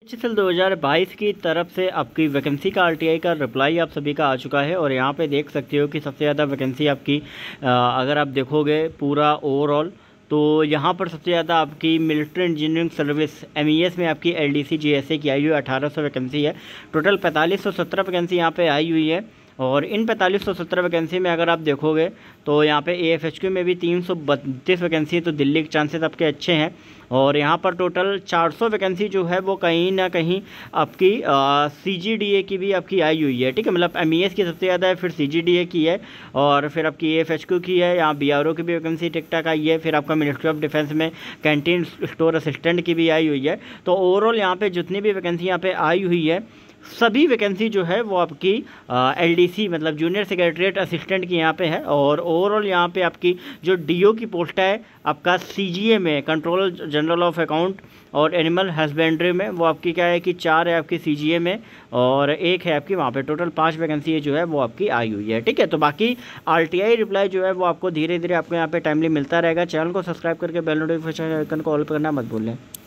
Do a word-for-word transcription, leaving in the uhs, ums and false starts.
HSL दो हज़ार बाईस की तरफ से आपकी वैकेंसी का आरटीआई का रिप्लाई आप सभी का आ चुका है और यहाँ पे देख सकते हो कि सबसे ज़्यादा वैकेंसी आपकी अगर आप देखोगे पूरा ओवरऑल तो यहाँ पर सबसे ज़्यादा आपकी मिलिट्री इंजीनियरिंग सर्विस एमईएस में आपकी एलडीसी जीएसए की आई हुई है, अठारह सौ वैकेंसी है। टोटल पैंतालीस सौ सत्रह वैकेंसी यहाँ पे आई हुई है और इन पैंतालीस सौ सत्रह वैकेंसी में अगर आप देखोगे तो यहाँ पे एएफएचक्यू में भी तीन सौ बत्तीस वैकेंसी है, तो दिल्ली के चांसेस आपके अच्छे हैं। और यहाँ पर टोटल चार सौ वैकेंसी जो है वो कहीं ना कहीं आपकी सीजीडीए की भी आपकी आई हुई है, ठीक है। मतलब एमईएस की सबसे ज़्यादा है, फिर सीजीडीए की है और फिर आपकी एएफएचक्यू की है। यहाँ बीआरओ की भी वैकेंसी ठीक ठाक आई है। फिर आपका मिनिस्ट्री ऑफ डिफेंस में कैंटीन स्टोर असिस्टेंट की भी आई हुई है। तो ओवरऑल यहाँ पे जितनी भी वैकेंसी यहाँ पे आई हुई है सभी वैकेंसी जो है वो आपकी एलडीसी मतलब जूनियर सेक्रेटरीट असिस्टेंट की यहाँ पे है। और ओवरऑल यहाँ पे आपकी जो डीओ की पोस्ट है आपका सीजीए में कंट्रोलर जनरल ऑफ अकाउंट और एनिमल हस्बेंड्री में वो आपकी क्या है कि चार है आपकी सीजीए में और एक है आपकी वहाँ पे। टोटल पांच वैकेंसी जो है वो आपकी आई हुई है, ठीक है। तो बाकी आरटीआई रिप्लाई जो है वो आपको धीरे धीरे आपको यहाँ पे टाइमली मिलता रहेगा। चैनल को सब्सक्राइब करके बेल नोटिफिकेशन आइकन को ऑल पर करना मत भूलें।